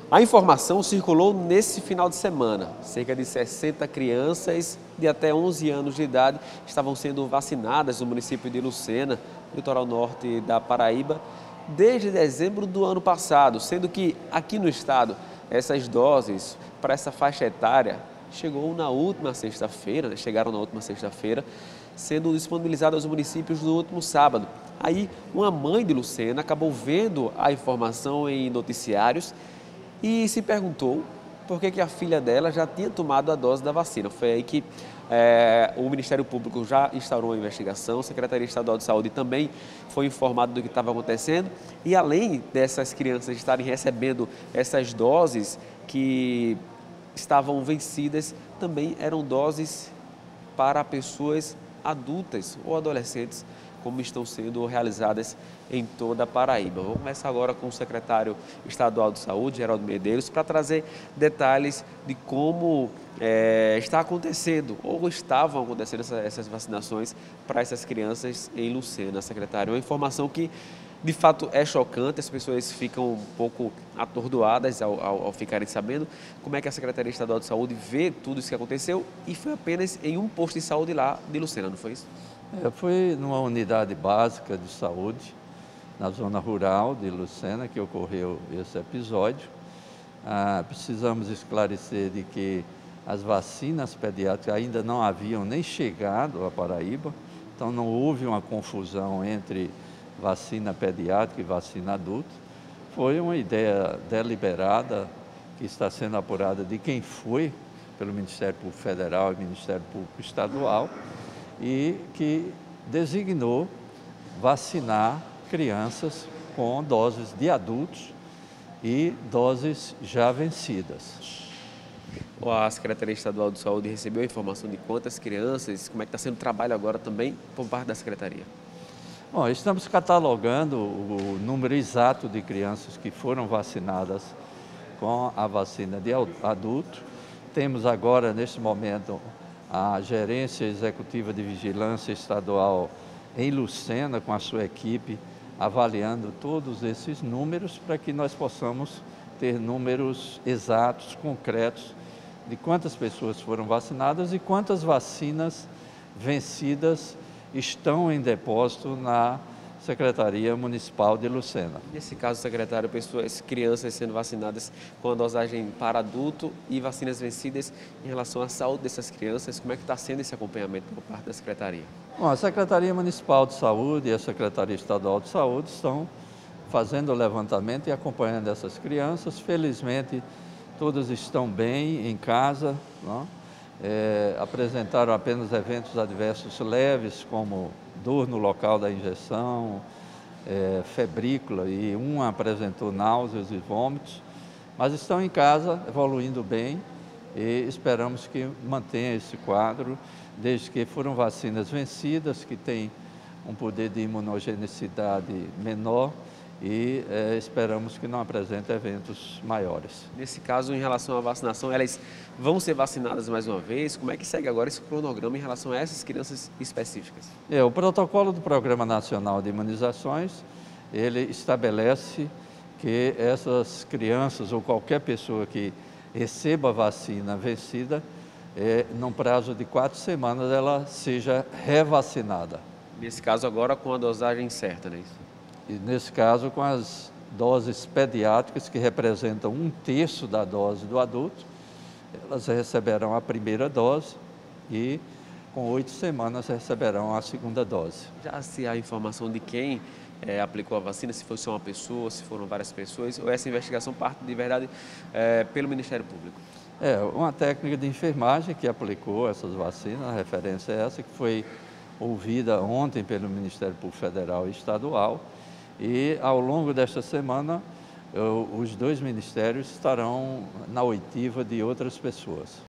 A informação circulou nesse final de semana. Cerca de 60 crianças de até 11 anos de idade estavam sendo vacinadas no município de Lucena, litoral norte da Paraíba, desde dezembro do ano passado, sendo que aqui no estado essas doses para essa faixa etária chegaram na última sexta-feira, sendo disponibilizadas aos municípios no último sábado. Aí, uma mãe de Lucena acabou vendo a informação em noticiários e se perguntou por que a filha dela já tinha tomado a dose da vacina. Foi aí que o Ministério Público já instaurou a investigação, a Secretaria Estadual de Saúde também foi informada do que estava acontecendo. E além dessas crianças estarem recebendo essas doses que estavam vencidas, também eram doses para pessoas adultas ou adolescentes, como estão sendo realizadas em toda a Paraíba. Vou começar agora com o secretário estadual de saúde, Geraldo Medeiros, para trazer detalhes de como está acontecendo ou estavam acontecendo essas vacinações para essas crianças em Lucena, secretário. Uma informação que de fato é chocante, as pessoas ficam um pouco atordoadas ao ficarem sabendo como é que a Secretaria Estadual de Saúde vê tudo isso que aconteceu, e foi apenas em um posto de saúde lá de Lucena, não foi isso? Foi numa unidade básica de saúde, na zona rural de Lucena, que ocorreu esse episódio. Precisamos esclarecer de que as vacinas pediátricas ainda não haviam nem chegado à Paraíba, então não houve uma confusão entre vacina pediátrica e vacina adulta. Foi uma ideia deliberada que está sendo apurada de quem foi pelo Ministério Público Federal e Ministério Público Estadual, e que designou vacinar crianças com doses de adultos e doses já vencidas. A Secretaria Estadual de Saúde recebeu a informação de quantas crianças, como é que está sendo o trabalho agora também por parte da Secretaria? Bom, estamos catalogando o número exato de crianças que foram vacinadas com a vacina de adulto. Temos agora, neste momento, a Gerência Executiva de Vigilância Estadual em Lucena, com a sua equipe, avaliando todos esses números para que nós possamos ter números exatos, concretos, de quantas pessoas foram vacinadas e quantas vacinas vencidas estão em depósito na Secretaria Municipal de Lucena. Nesse caso, secretário, crianças sendo vacinadas com a dosagem para adulto e vacinas vencidas, em relação à saúde dessas crianças, como é que está sendo esse acompanhamento por parte da Secretaria? Bom, a Secretaria Municipal de Saúde e a Secretaria Estadual de Saúde estão fazendo o levantamento e acompanhando essas crianças. Felizmente, todas estão bem em casa, não? Apresentaram apenas eventos adversos leves, como dor no local da injeção, febrícula, e uma apresentou náuseas e vômitos, mas estão em casa, evoluindo bem, e esperamos que mantenha esse quadro, desde que foram vacinas vencidas, que têm um poder de imunogenicidade menor, e esperamos que não apresente eventos maiores. Nesse caso, em relação à vacinação, elas vão ser vacinadas mais uma vez? Como é que segue agora esse cronograma em relação a essas crianças específicas? O protocolo do Programa Nacional de Imunizações, ele estabelece que essas crianças ou qualquer pessoa que receba a vacina vencida, num prazo de 4 semanas, ela seja revacinada. Nesse caso agora com a dosagem certa, não é isso? E nesse caso com as doses pediátricas, que representam 1/3 da dose do adulto, elas receberão a primeira dose e com 8 semanas receberão a segunda dose. Já se há informação de quem aplicou a vacina, se foi só uma pessoa, se foram várias pessoas, ou essa investigação parte de verdade pelo Ministério Público? Uma técnica de enfermagem que aplicou essas vacinas, a referência é essa, que foi ouvida ontem pelo Ministério Público Federal e Estadual, e ao longo desta semana os dois ministérios estarão na oitiva de outras pessoas.